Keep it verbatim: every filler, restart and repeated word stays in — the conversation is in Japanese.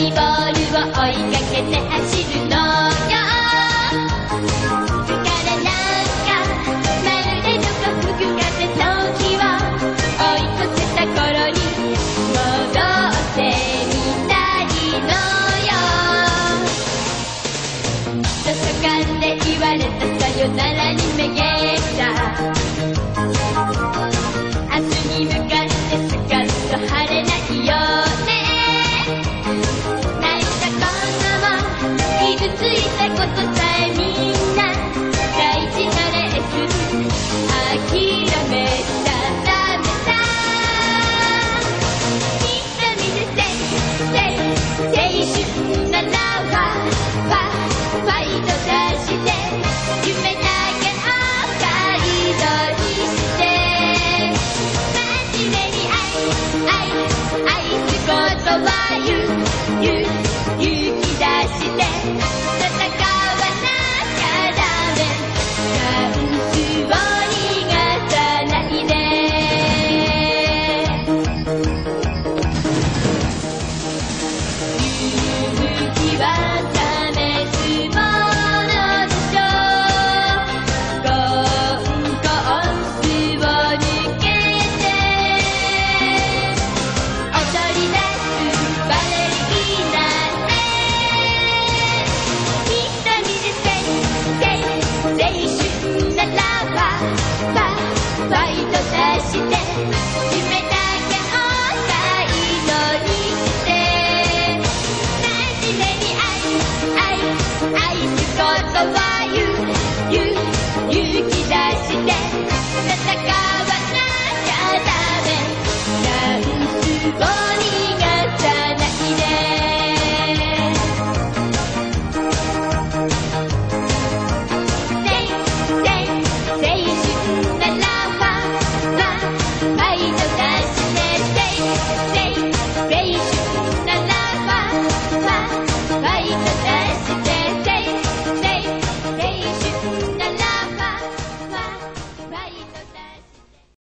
にボールを追いかけて走るのよ。だからなんかまるでどこ吹く風時を追い越せた頃に戻ってみたいのよ。図書館で言われたさよならにめげた。明日に向かってスカッと晴れないよね。泣いたことも傷ついたことさえみんな